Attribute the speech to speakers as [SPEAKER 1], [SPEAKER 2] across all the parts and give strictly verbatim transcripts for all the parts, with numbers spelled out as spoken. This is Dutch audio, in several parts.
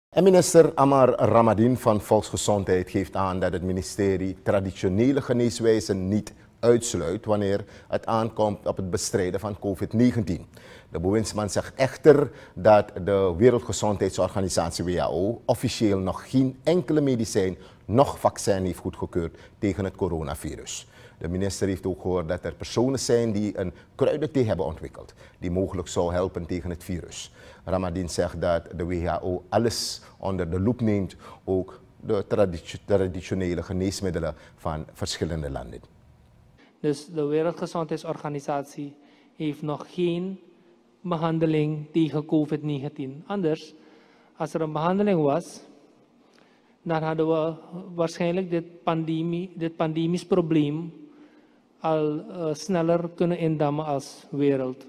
[SPEAKER 1] En minister Amar Ramadan van Volksgezondheid geeft aan dat het ministerie traditionele geneeswijzen niet uitsluit wanneer het aankomt op het bestrijden van COVID negentien. De bewindsman zegt echter dat de Wereldgezondheidsorganisatie W H O officieel nog geen enkele medicijn noch vaccin heeft goedgekeurd tegen het coronavirus. De minister heeft ook gehoord dat er personen zijn die een kruidenthee hebben ontwikkeld die mogelijk zou helpen tegen het virus. Ramadan zegt dat de W H O alles onder de loep neemt, ook de traditionele geneesmiddelen van verschillende landen.
[SPEAKER 2] Dus de Wereldgezondheidsorganisatie heeft nog geen behandeling tegen COVID negentien. Anders, als er een behandeling was, dan hadden we waarschijnlijk dit, pandemie, dit pandemisch probleem al uh, sneller kunnen indammen als wereld.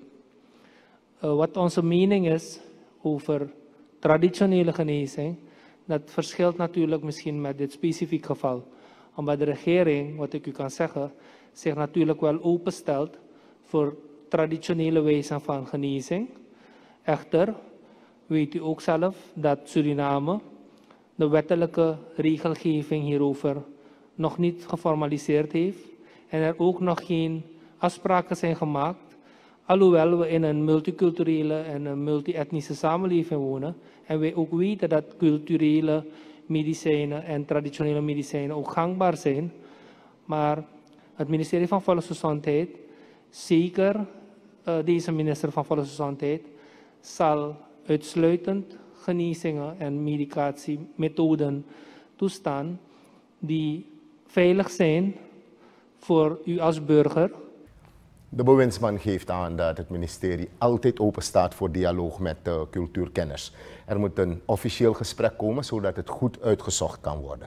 [SPEAKER 2] Uh, wat onze mening is over traditionele genezing, dat verschilt natuurlijk misschien met dit specifiek geval. Omdat de regering, wat ik u kan zeggen, zich natuurlijk wel openstelt voor traditionele wijzen van genezing. Echter weet u ook zelf dat Suriname de wettelijke regelgeving hierover nog niet geformaliseerd heeft en er ook nog geen afspraken zijn gemaakt, alhoewel we in een multiculturele en een multi-etnische samenleving wonen en wij ook weten dat culturele medicijnen en traditionele medicijnen ook gangbaar zijn, maar het ministerie van Volksgezondheid, zeker uh, deze minister van Volksgezondheid, zal uitsluitend genezingen en medicatiemethoden toestaan die veilig zijn voor u als burger.
[SPEAKER 1] De bewindsman geeft aan dat het ministerie altijd open staat voor dialoog met de cultuurkenners. Er moet een officieel gesprek komen zodat het goed uitgezocht kan worden.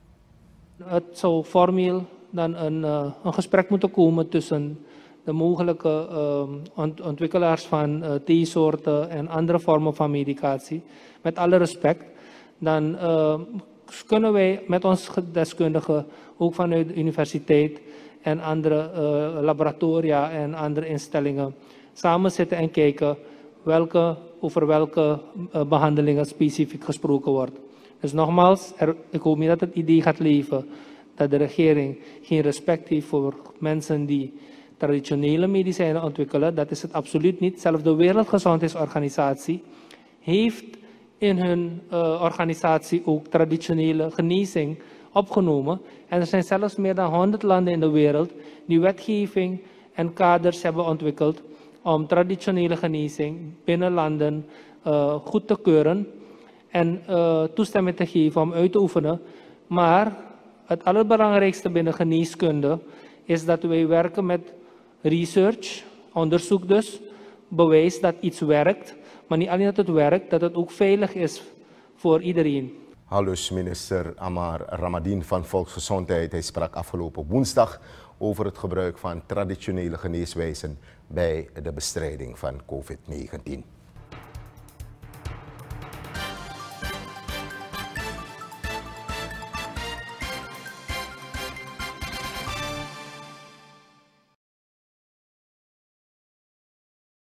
[SPEAKER 2] Het zou formeel dan een, uh, een gesprek moeten komen tussen de mogelijke uh, ont ontwikkelaars van uh, theesoorten en andere vormen van medicatie. Met alle respect, dan uh, kunnen wij met ons deskundigen, ook vanuit de universiteit en andere uh, laboratoria en andere instellingen, samen zitten en kijken welke, over welke uh, behandelingen specifiek gesproken wordt. Dus nogmaals, er, ik hoop niet dat het idee gaat leven dat de regering geen respect heeft voor mensen die traditionele medicijnen ontwikkelen. Dat is het absoluut niet. Zelfs de Wereldgezondheidsorganisatie heeft in hun uh, organisatie ook traditionele genezing opgenomen. En er zijn zelfs meer dan honderd landen in de wereld die wetgeving en kaders hebben ontwikkeld om traditionele genezing binnen landen uh, goed te keuren en uh, toestemming te geven om uit te oefenen. Maar het allerbelangrijkste binnen geneeskunde is dat wij werken met research, onderzoek dus, bewijs dat iets werkt, maar niet alleen dat het werkt, dat het ook veilig is voor iedereen.
[SPEAKER 1] Aldus minister Amar Ramadan van Volksgezondheid. Hij sprak afgelopen woensdag over het gebruik van traditionele geneeswijzen bij de bestrijding van COVID negentien.